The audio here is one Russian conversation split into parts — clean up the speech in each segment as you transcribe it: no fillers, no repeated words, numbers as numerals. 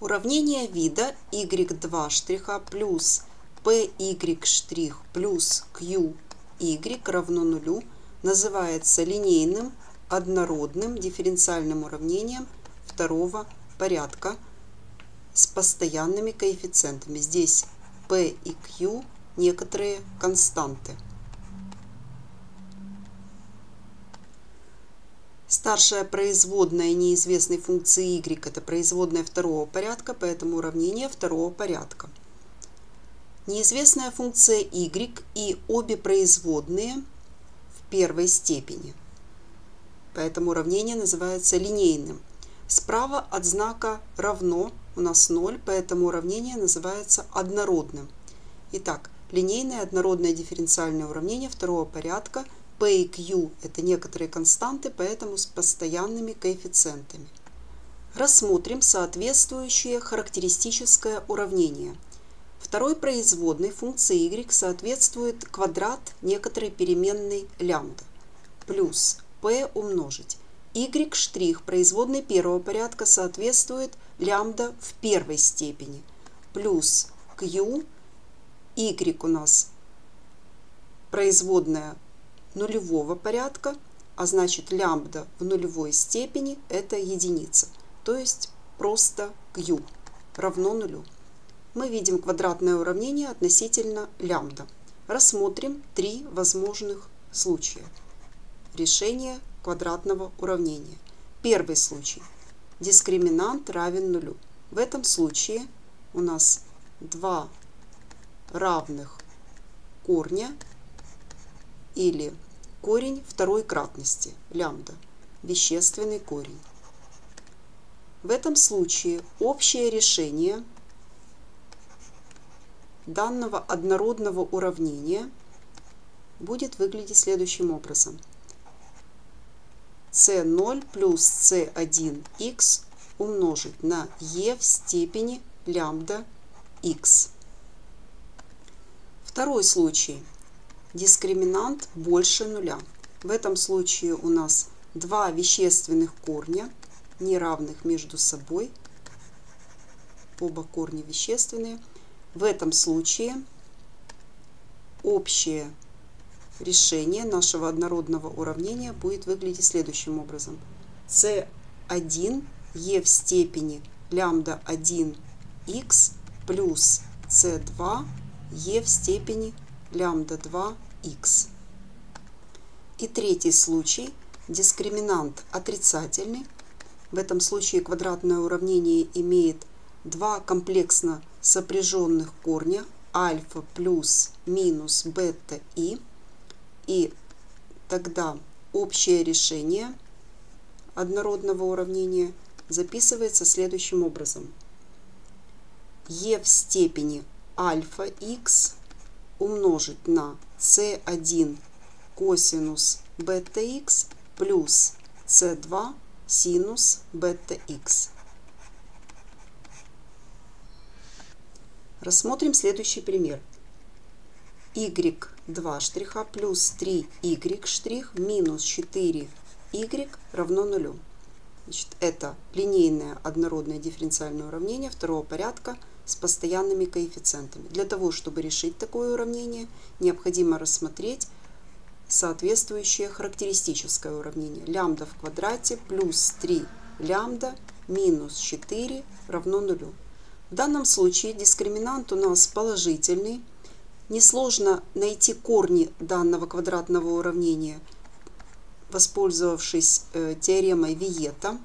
Уравнение вида y2 штриха плюс py штрих плюс qy равно нулю называется линейным однородным дифференциальным уравнением второго порядка с постоянными коэффициентами. Здесь p и q некоторые константы. Старшая производная неизвестной функции y – это производная второго порядка, поэтому уравнение второго порядка. Неизвестная функция y и обе производные в первой степени. Поэтому уравнение называется линейным. Справа от знака равно у нас 0, поэтому уравнение называется однородным. Итак, линейное однородное дифференциальное уравнение второго порядка. P и Q – это некоторые константы, поэтому с постоянными коэффициентами. Рассмотрим соответствующее характеристическое уравнение. Второй производной функции y соответствует квадрат некоторой переменной лямбда плюс p умножить. Y' производной первого порядка соответствует лямбда в первой степени плюс q. Y у нас производная нулевого порядка, а значит лямбда в нулевой степени это единица, то есть просто q равно нулю. Мы видим квадратное уравнение относительно лямбда. Рассмотрим три возможных случая решения квадратного уравнения. Первый случай. Дискриминант равен нулю. В этом случае у нас два равных корня или корень второй кратности, лямбда, вещественный корень. В этом случае общее решение данного однородного уравнения будет выглядеть следующим образом. c0 плюс c1x умножить на e в степени лямбда x. Второй случай. Дискриминант больше нуля. В этом случае у нас два вещественных корня, неравных между собой, оба корня вещественные. В этом случае общее решение нашего однородного уравнения будет выглядеть следующим образом. c1 e в степени лямбда 1x плюс c2 e в степени лямбда 2x. И третий случай. Дискриминант отрицательный. В этом случае квадратное уравнение имеет два комплексно сопряженных корня альфа плюс минус бета и. И тогда общее решение однородного уравнения записывается следующим образом. e в степени альфа x умножить на c1 косинус бета x плюс c2 синус бета x. Рассмотрим следующий пример. y2 штриха плюс 3y штрих минус 4y равно нулю. Значит, это линейное однородное дифференциальное уравнение второго порядка с постоянными коэффициентами. Для того, чтобы решить такое уравнение, необходимо рассмотреть соответствующее характеристическое уравнение. Лямбда в квадрате плюс 3 лямбда минус 4 равно нулю. В данном случае дискриминант у нас положительный. Несложно найти корни данного квадратного уравнения, воспользовавшись теоремой Виета.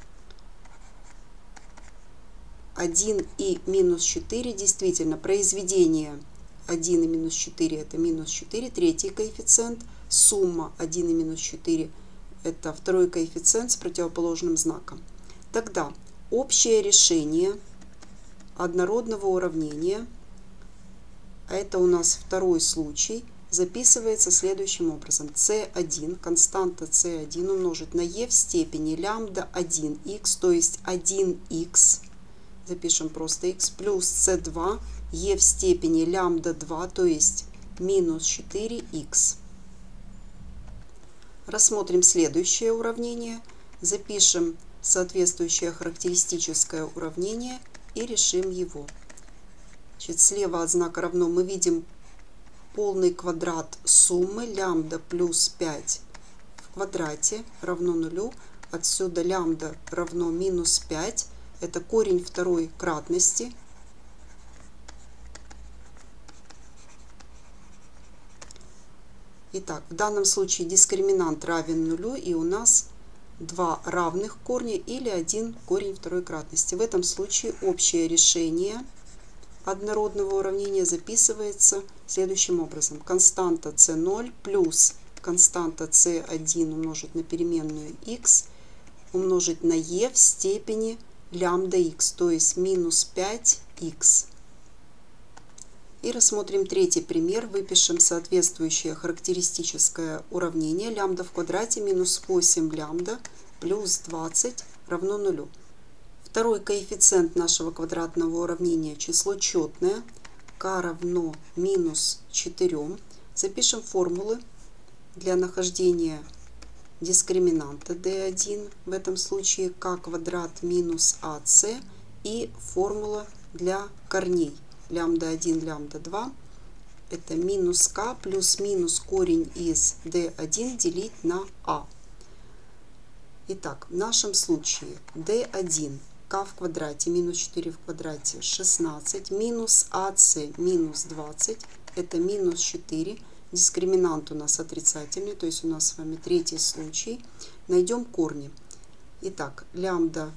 1 и минус 4 действительно произведение 1 и минус 4 это минус 4, третий коэффициент, сумма 1 и минус 4 это второй коэффициент с противоположным знаком. Тогда общее решение однородного уравнения, а это у нас второй случай, записывается следующим образом. c1, константа c1 умножить на e в степени лямбда 1x, то есть 1x, запишем просто x, плюс c2 e в степени лямбда 2, то есть минус 4x. Рассмотрим следующее уравнение. Запишем соответствующее характеристическое уравнение и решим его. Значит, слева от знака равно мы видим полный квадрат суммы лямбда плюс 5 в квадрате равно нулю. Отсюда лямбда равно минус 5. Это корень второй кратности. Итак, в данном случае дискриминант равен нулю, и у нас два равных корня или один корень второй кратности. В этом случае общее решение однородного уравнения записывается следующим образом. Константа c0 плюс константа c1 умножить на переменную x умножить на e в степени лямбда x, то есть минус 5х. И рассмотрим третий пример. Выпишем соответствующее характеристическое уравнение. Лямбда в квадрате минус 8 лямбда плюс 20 равно нулю. Второй коэффициент нашего квадратного уравнения число четное. k равно минус 4. Запишем формулы для нахождения дискриминанта d1. В этом случае k квадрат минус ac и формула для корней. Лямбда 1, лямбда 2. Это минус k плюс минус корень из d1 делить на a. Итак, в нашем случае d1 k в квадрате минус 4 в квадрате 16 минус ac минус 20. Это минус 4. Дискриминант у нас отрицательный, то есть у нас с вами третий случай. Найдем корни. Итак, лямбда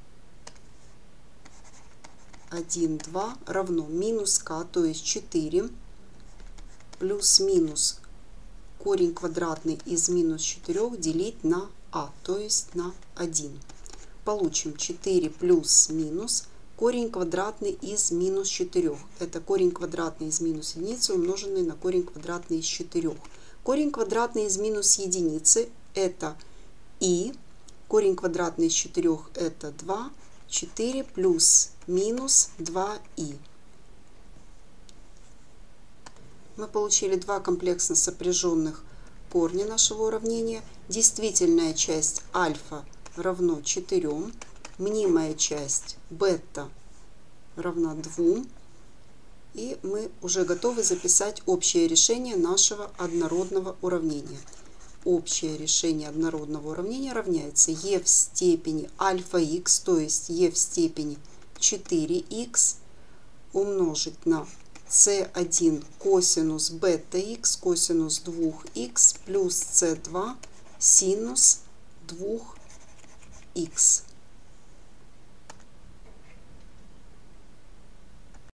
1, 2 равно минус k, то есть 4, плюс минус корень квадратный из минус 4 делить на a, то есть на 1. Получим 4 плюс минус корень квадратный из минус 4. Это корень квадратный из минус единицы, умноженный на корень квадратный из 4. Корень квадратный из минус единицы это и. Корень квадратный из 4 это 2. 4 плюс минус 2и. Мы получили два комплексно сопряженных корня нашего уравнения. Действительная часть альфа равно 4. Мнимая часть бета равна 2. И мы уже готовы записать общее решение нашего однородного уравнения. Общее решение однородного уравнения равняется e в степени альфа х, то есть e в степени 4х умножить на c1 косинус бета х косинус 2х плюс c2 синус 2х.